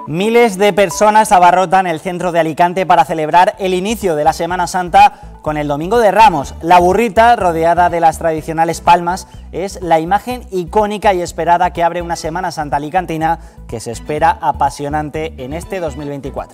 Miles de personas abarrotan el centro de Alicante para celebrar el inicio de la Semana Santa con el Domingo de Ramos. La burrita, rodeada de las tradicionales palmas, es la imagen icónica y esperada que abre una Semana Santa alicantina que se espera apasionante en este 2024.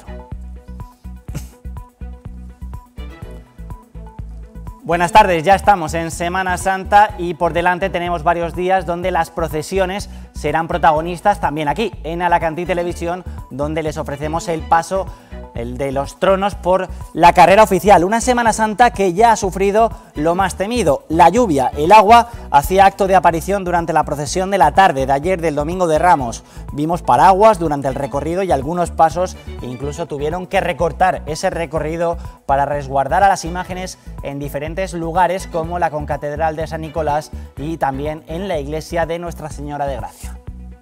Buenas tardes, ya estamos en Semana Santa y por delante tenemos varios días donde las procesiones serán protagonistas también aquí, en Alacantí Televisión, donde les ofrecemos el paso de los tronos por la carrera oficial. Una Semana Santa que ya ha sufrido lo más temido, la lluvia. El agua hacía acto de aparición durante la procesión de la tarde de ayer del Domingo de Ramos. Vimos paraguas durante el recorrido y algunos pasos incluso tuvieron que recortar ese recorrido para resguardar a las imágenes en diferentes lugares como la concatedral de San Nicolás y también en la iglesia de Nuestra Señora de Gracia.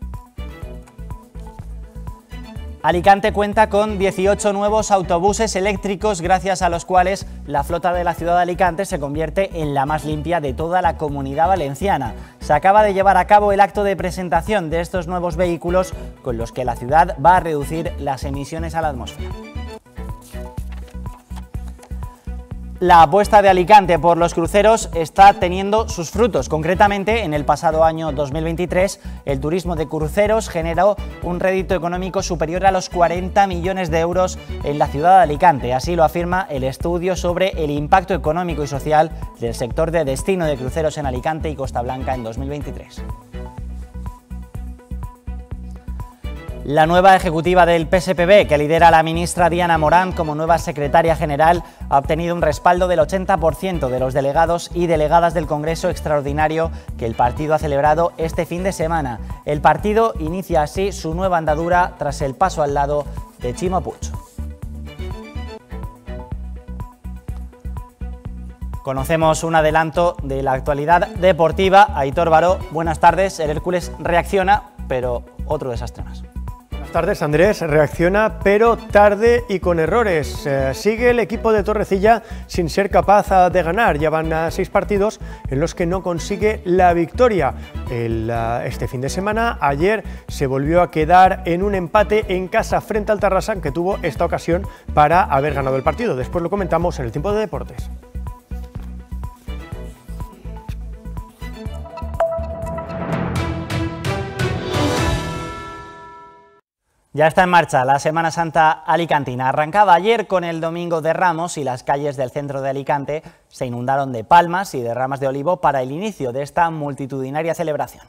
Alicante cuenta con 18 nuevos autobuses eléctricos, gracias a los cuales la flota de la ciudad de Alicante se convierte en la más limpia de toda la Comunidad Valenciana. Se acaba de llevar a cabo el acto de presentación de estos nuevos vehículos con los que la ciudad va a reducir las emisiones a la atmósfera. La apuesta de Alicante por los cruceros está teniendo sus frutos. Concretamente, en el pasado año 2023, el turismo de cruceros generó un rédito económico superior a los 40 millones de euros en la ciudad de Alicante. Así lo afirma el estudio sobre el impacto económico y social del sector de destino de cruceros en Alicante y Costa Blanca en 2023. La nueva ejecutiva del PSPB, que lidera la ministra Diana Morán como nueva secretaria general, ha obtenido un respaldo del 80% de los delegados y delegadas del Congreso Extraordinario que el partido ha celebrado este fin de semana. El partido inicia así su nueva andadura tras el paso al lado de Chimo Puig. Conocemos un adelanto de la actualidad deportiva. Aitor Baró, buenas tardes. El Hércules reacciona, pero otro desastre más. Buenas tardes, Andrés. Reacciona, pero tarde y con errores. Sigue el equipo de Torrecilla sin ser capaz de ganar. Ya van 6 partidos en los que no consigue la victoria. Este fin de semana, ayer, se volvió a quedar en un empate en casa frente al Tarrasa, que tuvo esta ocasión para haber ganado el partido. Después lo comentamos en el tiempo de deportes. Ya está en marcha la Semana Santa alicantina. Arrancaba ayer con el Domingo de Ramos y las calles del centro de Alicante se inundaron de palmas y de ramas de olivo para el inicio de esta multitudinaria celebración.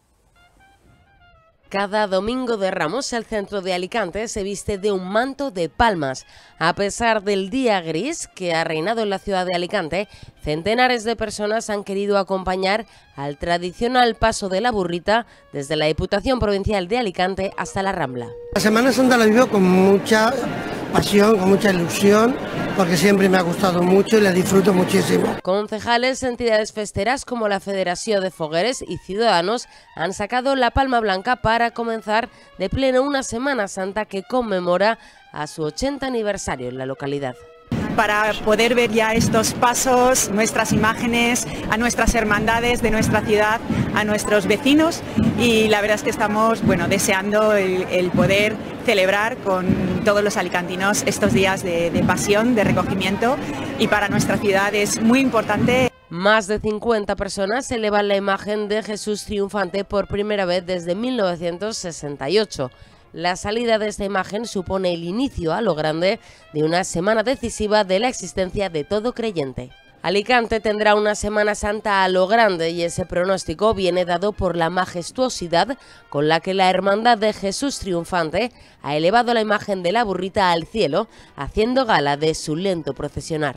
Cada Domingo de Ramos el centro de Alicante se viste de un manto de palmas. A pesar del día gris que ha reinado en la ciudad de Alicante, centenares de personas han querido acompañar al tradicional paso de la burrita desde la Diputación Provincial de Alicante hasta la Rambla. La Semana Santa la vivo con mucha pasión, con mucha ilusión, porque siempre me ha gustado mucho y la disfruto muchísimo. Concejales, entidades festeras como la Federación de Fogueres y ciudadanos han sacado la palma blanca para comenzar de pleno una Semana Santa que conmemora a su 80 aniversario en la localidad. Para poder ver ya estos pasos, nuestras imágenes, a nuestras hermandades de nuestra ciudad, a nuestros vecinos, y la verdad es que estamos deseando el poder celebrar con todos los alicantinos estos días de pasión, de recogimiento, y para nuestra ciudad es muy importante. Más de 50 personas elevan la imagen de Jesús triunfante por primera vez desde 1968. La salida de esta imagen supone el inicio a lo grande de una semana decisiva de la existencia de todo creyente. Alicante tendrá una Semana Santa a lo grande y ese pronóstico viene dado por la majestuosidad con la que la Hermandad de Jesús Triunfante ha elevado la imagen de la burrita al cielo, haciendo gala de su lento procesionar.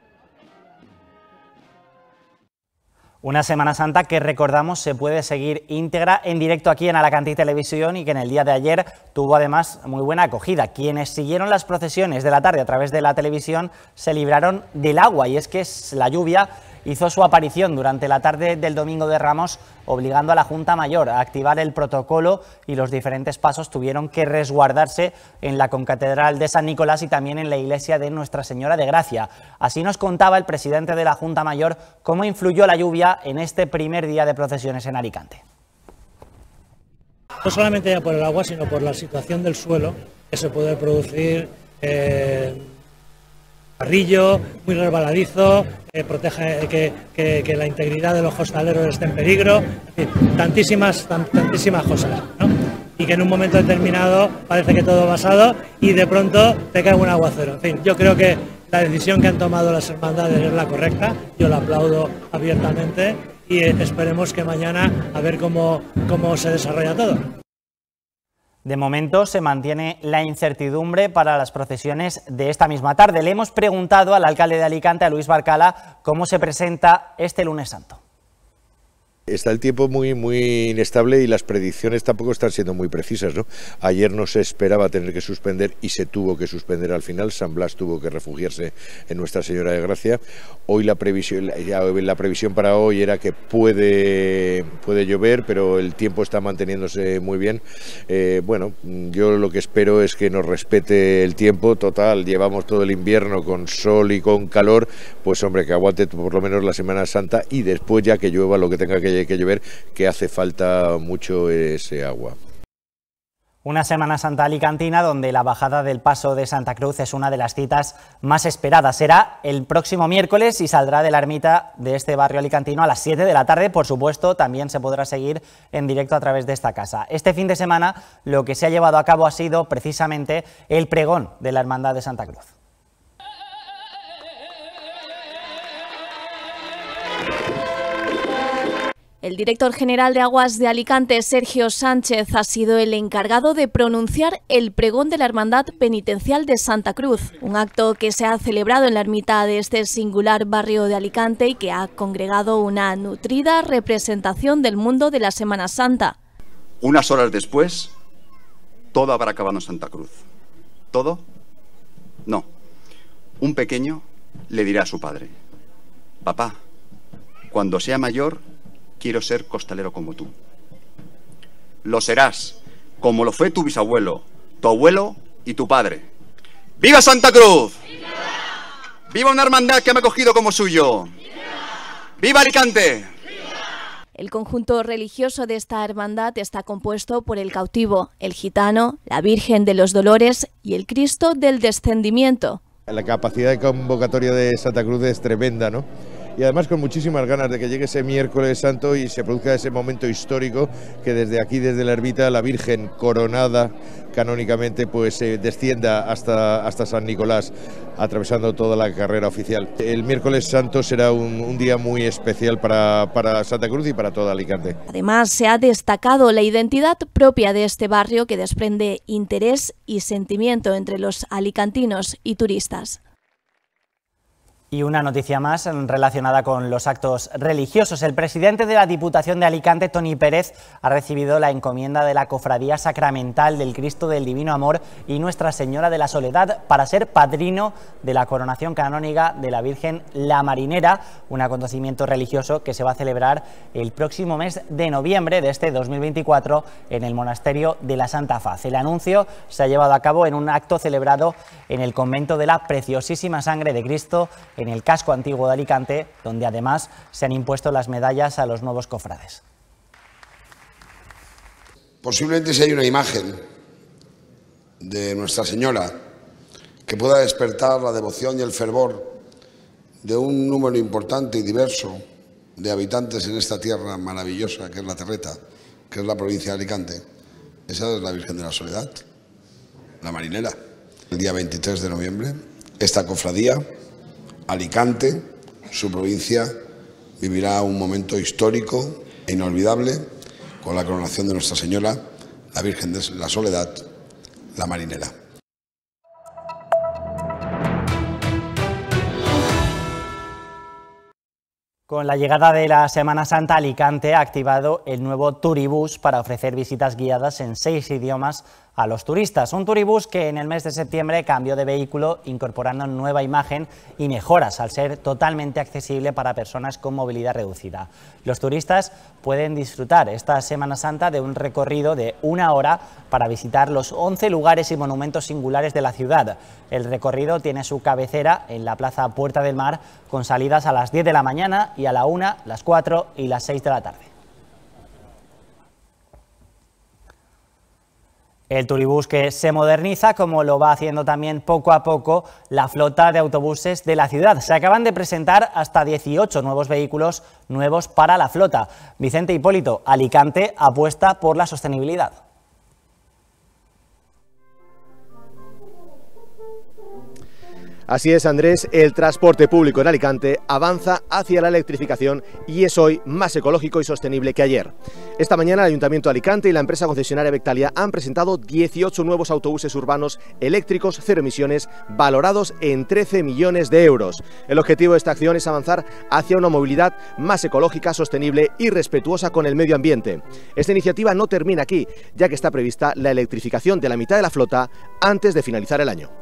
Una Semana Santa que, recordamos, se puede seguir íntegra en directo aquí en Alacantí Televisión y que en el día de ayer tuvo además muy buena acogida. Quienes siguieron las procesiones de la tarde a través de la televisión se libraron del agua, y es que la lluvia hizo su aparición durante la tarde del Domingo de Ramos, obligando a la Junta Mayor a activar el protocolo, y los diferentes pasos tuvieron que resguardarse en la concatedral de San Nicolás y también en la iglesia de Nuestra Señora de Gracia. Así nos contaba el presidente de la Junta Mayor cómo influyó la lluvia en este primer día de procesiones en Alicante. no solamente ya por el agua, sino por la situación del suelo, que se puede producir barrillo, muy resbaladizo, protege que la integridad de los costaleros esté en peligro, en fin, tantísimas cosas, ¿no? Y que en un momento determinado parece que todo ha pasado y de pronto te cae un aguacero. En fin, yo creo que la decisión que han tomado las hermandades es la correcta, yo la aplaudo abiertamente y esperemos que mañana a ver cómo se desarrolla todo. De momento se mantiene la incertidumbre para las procesiones de esta misma tarde. Le hemos preguntado al alcalde de Alicante, a Luis Barcala, cómo se presenta este lunes santo. Está el tiempo muy inestable y las predicciones tampoco están siendo muy precisas, ¿no? Ayer no se esperaba tener que suspender y se tuvo que suspender al final. San Blas tuvo que refugiarse en Nuestra Señora de Gracia. Hoy la previsión para hoy era que puede llover, pero el tiempo está manteniéndose muy bien. Bueno, yo lo que espero es que nos respete el tiempo. Total, llevamos todo el invierno con sol y con calor, pues hombre, que aguante por lo menos la Semana Santa y después ya que llueva lo que tenga que llover, que hace falta mucho ese agua. Una Semana Santa alicantina donde la bajada del Paso de Santa Cruz es una de las citas más esperadas. Será el próximo miércoles y saldrá de la ermita de este barrio alicantino a las 7 de la tarde. Por supuesto, también se podrá seguir en directo a través de esta casa. Este fin de semana lo que se ha llevado a cabo ha sido precisamente el pregón de la Hermandad de Santa Cruz. El director general de Aguas de Alicante, Sergio Sánchez, ha sido el encargado de pronunciar el pregón de la Hermandad Penitencial de Santa Cruz, un acto que se ha celebrado en la ermita de este singular barrio de Alicante y que ha congregado una nutrida representación del mundo de la Semana Santa. Unas horas después, todo habrá acabado en Santa Cruz. ¿Todo? No. Un pequeño le dirá a su padre: papá, cuando sea mayor, quiero ser costalero como tú. Lo serás, como lo fue tu bisabuelo, tu abuelo y tu padre. ¡Viva Santa Cruz! ¡Viva! ¡Viva una hermandad que me ha acogido como suyo! ¡Viva! ¡Viva Alicante! El conjunto religioso de esta hermandad está compuesto por el cautivo, el gitano, la Virgen de los Dolores y el Cristo del Descendimiento. La capacidad de convocatoria de Santa Cruz es tremenda, ¿no? Y además con muchísimas ganas de que llegue ese miércoles santo y se produzca ese momento histórico que desde aquí, desde la ermita, la Virgen coronada canónicamente, pues descienda hasta San Nicolás, atravesando toda la carrera oficial. El miércoles santo será un día muy especial para Santa Cruz y para toda Alicante. Además, se ha destacado la identidad propia de este barrio que desprende interés y sentimiento entre los alicantinos y turistas. Y una noticia más relacionada con los actos religiosos. El presidente de la Diputación de Alicante, Toni Pérez, ha recibido la encomienda de la Cofradía Sacramental del Cristo del Divino Amor y Nuestra Señora de la Soledad para ser padrino de la coronación canónica de la Virgen La Marinera, un acontecimiento religioso que se va a celebrar el próximo mes de noviembre de este 2024 en el Monasterio de la Santa Faz. El anuncio se ha llevado a cabo en un acto celebrado en el convento de la Preciosísima Sangre de Cristo, en el casco antiguo de Alicante, donde además se han impuesto las medallas a los nuevos cofrades. Posiblemente si hay una imagen de Nuestra Señora que pueda despertar la devoción y el fervor de un número importante y diverso de habitantes en esta tierra maravillosa que es la Terreta, que es la provincia de Alicante, esa es la Virgen de la Soledad, la Marinera. El día 23 de noviembre, esta cofradía, Alicante, su provincia, vivirá un momento histórico e inolvidable con la coronación de Nuestra Señora, la Virgen de la Soledad, la Marinera. Con la llegada de la Semana Santa, Alicante ha activado el nuevo Turibús para ofrecer visitas guiadas en 6 idiomas a los turistas. Un Turibús que en el mes de septiembre cambió de vehículo incorporando nueva imagen y mejoras al ser totalmente accesible para personas con movilidad reducida. Los turistas pueden disfrutar esta Semana Santa de un recorrido de 1 hora para visitar los 11 lugares y monumentos singulares de la ciudad. El recorrido tiene su cabecera en la Plaza Puerta del Mar, con salidas a las 10 de la mañana y a la 1, las 4 y las 6 de la tarde. El turibús que se moderniza, como lo va haciendo también poco a poco la flota de autobuses de la ciudad. Se acaban de presentar hasta 18 nuevos vehículos nuevos para la flota. Vicente Hipólito, Alicante apuesta por la sostenibilidad. Así es, Andrés, el transporte público en Alicante avanza hacia la electrificación y es hoy más ecológico y sostenible que ayer. Esta mañana el Ayuntamiento de Alicante y la empresa concesionaria Vectalia han presentado 18 nuevos autobuses urbanos eléctricos cero emisiones valorados en 13 millones de euros. El objetivo de esta acción es avanzar hacia una movilidad más ecológica, sostenible y respetuosa con el medio ambiente. Esta iniciativa no termina aquí, ya que está prevista la electrificación de la mitad de la flota antes de finalizar el año.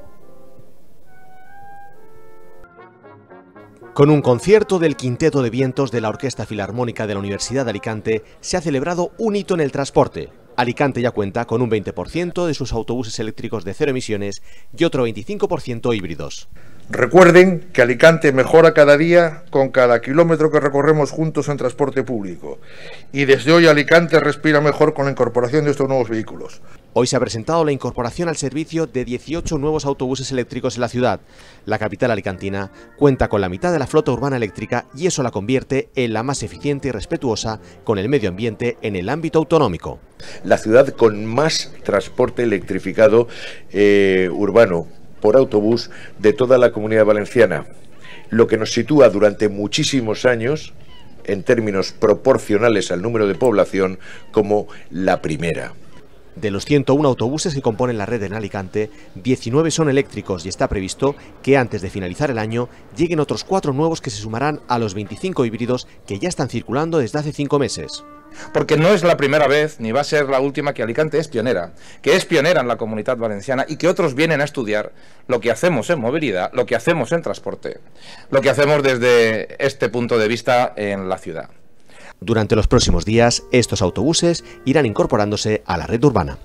Con un concierto del Quinteto de Vientos de la Orquesta Filarmónica de la Universidad de Alicante se ha celebrado un hito en el transporte. Alicante ya cuenta con un 20% de sus autobuses eléctricos de cero emisiones y otro 25% híbridos. Recuerden que Alicante mejora cada día con cada kilómetro que recorremos juntos en transporte público. Y desde hoy Alicante respira mejor con la incorporación de estos nuevos vehículos. Hoy se ha presentado la incorporación al servicio de 18 nuevos autobuses eléctricos en la ciudad. La capital alicantina cuenta con la mitad de la flota urbana eléctrica y eso la convierte en la más eficiente y respetuosa con el medio ambiente en el ámbito autonómico. La ciudad con más transporte electrificado urbano por autobús de toda la Comunidad Valenciana, lo que nos sitúa durante muchísimos años, en términos proporcionales al número de población, como la primera. De los 101 autobuses que componen la red en Alicante, 19 son eléctricos y está previsto que antes de finalizar el año lleguen otros 4 nuevos que se sumarán a los 25 híbridos que ya están circulando desde hace 5 meses. Porque no es la primera vez, ni va a ser la última, que Alicante es pionera, que es pionera en la Comunidad Valenciana y que otros vienen a estudiar lo que hacemos en movilidad, lo que hacemos en transporte, lo que hacemos desde este punto de vista en la ciudad. Durante los próximos días, estos autobuses irán incorporándose a la red urbana.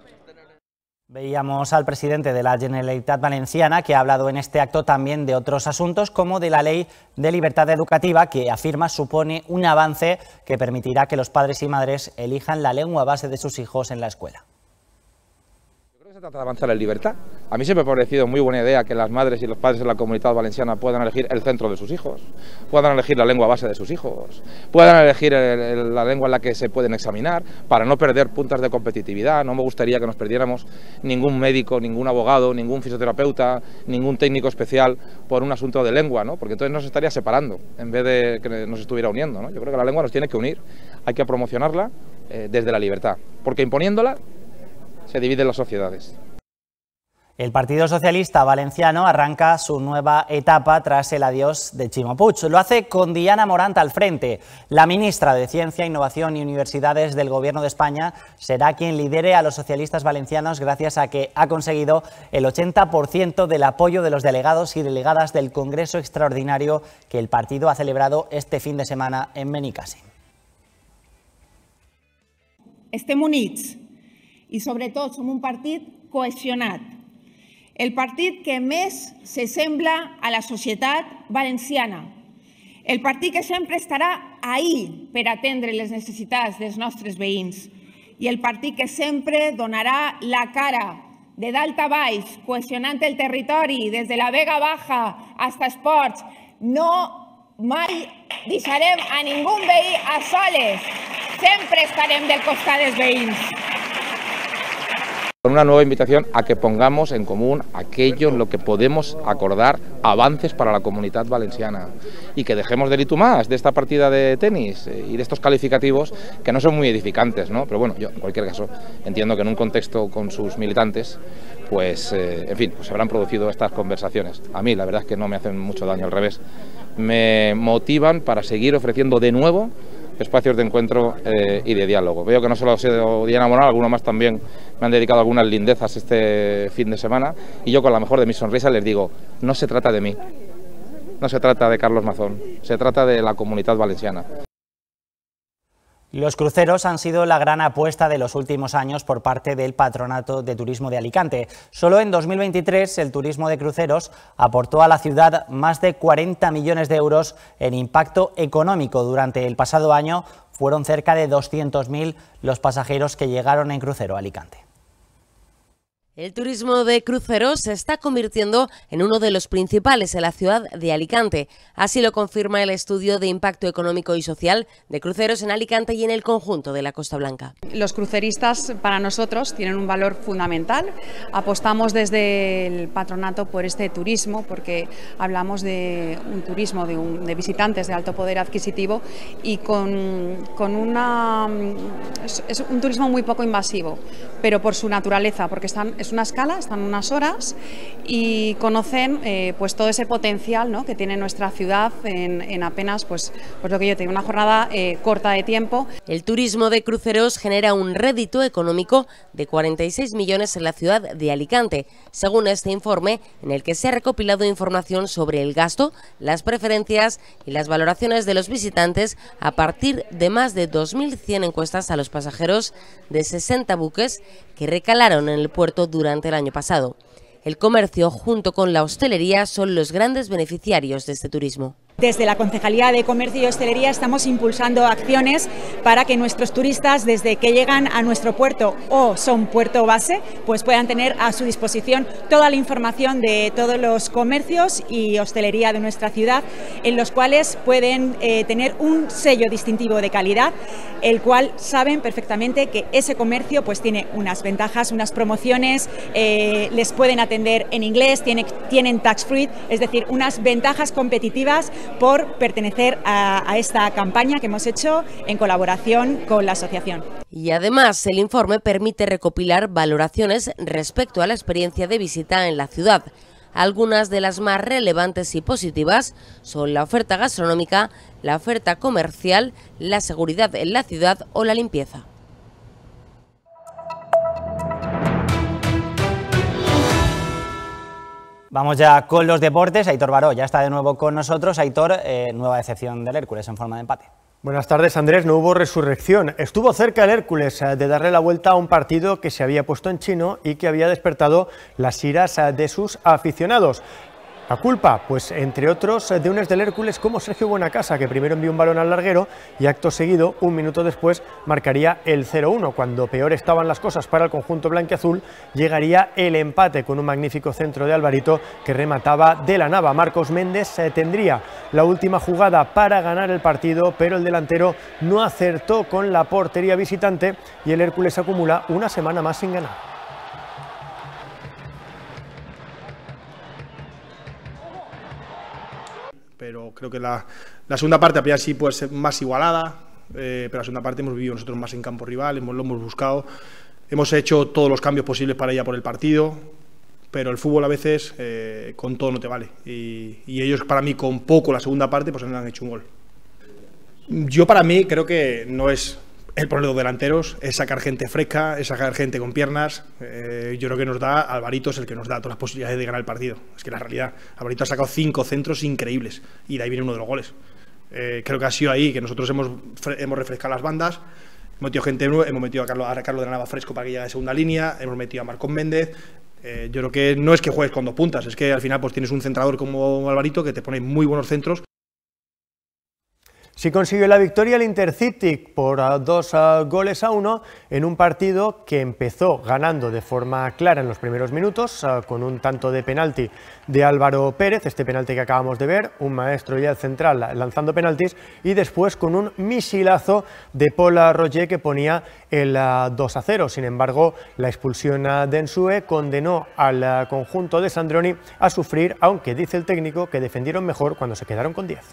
Veíamos al presidente de la Generalitat Valenciana, que ha hablado en este acto también de otros asuntos, como de la Ley de Libertad Educativa, que afirma supone un avance que permitirá que los padres y madres elijan la lengua base de sus hijos en la escuela. Se trata de avanzar en libertad. A mí siempre me ha parecido muy buena idea que las madres y los padres de la Comunidad Valenciana puedan elegir el centro de sus hijos, puedan elegir la lengua base de sus hijos, puedan elegir la lengua en la que se pueden examinar, para no perder puntas de competitividad. No me gustaría que nos perdiéramos ningún médico, ningún abogado, ningún fisioterapeuta, ningún técnico especial por un asunto de lengua, ¿no? Porque entonces nos estaría separando en vez de que nos estuviera uniendo, ¿no? Yo creo que la lengua nos tiene que unir, hay que promocionarla desde la libertad, porque imponiéndola se dividen las sociedades. El Partido Socialista Valenciano arranca su nueva etapa tras el adiós de Ximo Puig. Lo hace con Diana Morant al frente. La ministra de Ciencia, Innovación y Universidades del Gobierno de España será quien lidere a los socialistas valencianos gracias a que ha conseguido el 80% del apoyo de los delegados y delegadas del Congreso Extraordinario que el partido ha celebrado este fin de semana en Benicàssim. Estem units i sobretot som un partit cohesionat. El partit que més se sembla a la societat valenciana. El partit que sempre estarà ahí per atendre les necessitats dels nostres veïns. I el partit que sempre donarà la cara de dalt a baix, cohesionant el territori, des de la Vega Baja fins a Esports. No mai deixarem a ningú veí a soles. Sempre estarem del costat dels veïns. Con una nueva invitación a que pongamos en común aquello en lo que podemos acordar avances para la Comunidad Valenciana y que dejemos del y tú más de esta partida de tenis y de estos calificativos que no son muy edificantes, ¿no? Pero bueno, yo en cualquier caso entiendo que en un contexto con sus militantes, pues en fin, pues se habrán producido estas conversaciones. A mí la verdad es que no me hacen mucho daño, al revés, me motivan para seguir ofreciendo de nuevo espacios de encuentro y de diálogo. Veo que no solo ha sido Diana Morant, algunos más también me han dedicado algunas lindezas este fin de semana y yo con la mejor de mis sonrisas les digo, no se trata de mí, no se trata de Carlos Mazón, se trata de la Comunidad Valenciana. Los cruceros han sido la gran apuesta de los últimos años por parte del Patronato de Turismo de Alicante. Solo en 2023 el turismo de cruceros aportó a la ciudad más de 40 millones de euros en impacto económico. Durante el pasado año fueron cerca de 200.000 los pasajeros que llegaron en crucero a Alicante. El turismo de cruceros se está convirtiendo en uno de los principales en la ciudad de Alicante. Así lo confirma el estudio de impacto económico y social de cruceros en Alicante y en el conjunto de la Costa Blanca. Los cruceristas para nosotros tienen un valor fundamental. Apostamos desde el patronato por este turismo porque hablamos de un turismo de visitantes de alto poder adquisitivo y es un turismo muy poco invasivo, pero por su naturaleza, porque es una escala, están unas horas y conocen pues todo ese potencial, ¿no?, que tiene nuestra ciudad en apenas pues lo que yo tengo, una jornada corta de tiempo. El turismo de cruceros genera un rédito económico de 46 millones en la ciudad de Alicante, según este informe en el que se ha recopilado información sobre el gasto, las preferencias y las valoraciones de los visitantes a partir de más de 2.100 encuestas a los pasajeros de 60 buques que recalaron en el puerto durante el año pasado. El comercio junto con la hostelería son los grandes beneficiarios de este turismo. Desde la Concejalía de Comercio y Hostelería estamos impulsando acciones para que nuestros turistas, desde que llegan a nuestro puerto o son puerto base, pues puedan tener a su disposición toda la información de todos los comercios y hostelería de nuestra ciudad, en los cuales pueden tener un sello distintivo de calidad, el cual saben perfectamente que ese comercio pues tiene unas ventajas, unas promociones, les pueden atender en inglés, tienen tax free, es decir, unas ventajas competitivas por pertenecer a esta campaña que hemos hecho en colaboración con la asociación. Y además el informe permite recopilar valoraciones respecto a la experiencia de visita en la ciudad. Algunas de las más relevantes y positivas son la oferta gastronómica, la oferta comercial, la seguridad en la ciudad o la limpieza. Vamos ya con los deportes. Aitor Baró ya está de nuevo con nosotros. Aitor, nueva decepción del Hércules en forma de empate. Buenas tardes, Andrés. No hubo resurrección. Estuvo cerca el Hércules de darle la vuelta a un partido que se había puesto en chino y que había despertado las iras de sus aficionados. La culpa, pues entre otros, de un ex del Hércules como Sergio Buenacasa, que primero envió un balón al larguero y acto seguido, un minuto después, marcaría el 0-1. Cuando peor estaban las cosas para el conjunto blanquiazul, llegaría el empate con un magnífico centro de Alvarito que remataba de la nava. Marcos Méndez tendría la última jugada para ganar el partido, pero el delantero no acertó con la portería visitante y el Hércules acumula una semana más sin ganar. Pero creo que la segunda parte habría sí puede ser más igualada, pero la segunda parte hemos vivido nosotros más en campo rival, lo hemos buscado, hemos hecho todos los cambios posibles para ir a por el partido, pero el fútbol a veces con todo no te vale, y ellos para mí con poco la segunda parte pues han hecho un gol. Yo para mí creo que no es el poner los delanteros, es sacar gente fresca, es sacar gente con piernas. Yo creo que nos da, Alvarito es el que nos da todas las posibilidades de ganar el partido. Es que la realidad, Alvarito ha sacado 5 centros increíbles y de ahí viene uno de los goles. Creo que ha sido ahí que nosotros hemos refrescado las bandas, hemos metido gente nueva, hemos metido a Carlos de la Nava fresco para que llegue de segunda línea, hemos metido a Marcos Méndez. Yo creo que no es que juegues con 2 puntas, es que al final pues tienes un centrador como Alvarito que te pone muy buenos centros. Sí consiguió la victoria el Intercity por 2-1 en un partido que empezó ganando de forma clara en los primeros minutos con un tanto de penalti de Álvaro Pérez, este penalti que acabamos de ver, un maestro ya central lanzando penaltis, y después con un misilazo de Paul Roger que ponía el 2-0. Sin embargo, la expulsión de Ensue condenó al conjunto de Sandroni a sufrir, aunque dice el técnico que defendieron mejor cuando se quedaron con 10.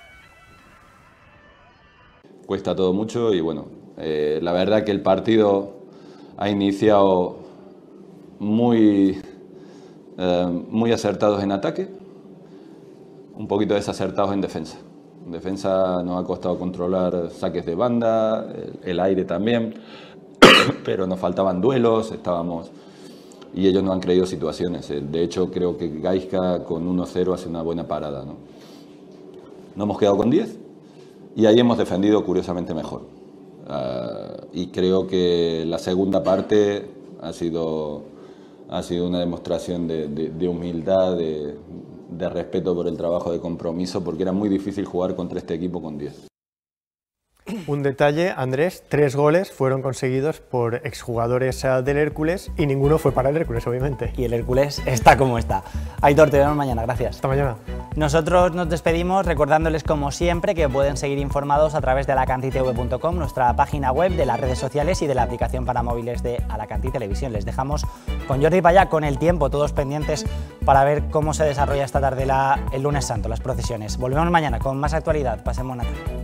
Cuesta todo mucho y bueno, la verdad que el partido ha iniciado muy acertados en ataque, un poquito desacertados en defensa. En defensa nos ha costado controlar saques de banda, el aire también, pero nos faltaban duelos, y ellos no han creído situaciones. De hecho, creo que Gaizka con 1-0 hace una buena parada, ¿no? No hemos quedado con 10. Y ahí hemos defendido curiosamente mejor. Y creo que la segunda parte ha sido una demostración de humildad, de respeto por el trabajo de compromiso, porque era muy difícil jugar contra este equipo con 10. Un detalle, Andrés, 3 goles fueron conseguidos por exjugadores del Hércules y ninguno fue para el Hércules, obviamente. Y el Hércules está como está. Aitor, te vemos mañana, gracias. Hasta mañana. Nosotros nos despedimos recordándoles como siempre que pueden seguir informados a través de alacantitv.com, nuestra página web, de las redes sociales y de la aplicación para móviles de Alacanti Televisión. Les dejamos con Jordi Payá, con el tiempo, todos pendientes para ver cómo se desarrolla esta tarde el lunes santo, las procesiones. Volvemos mañana con más actualidad. Pasen buena tarde.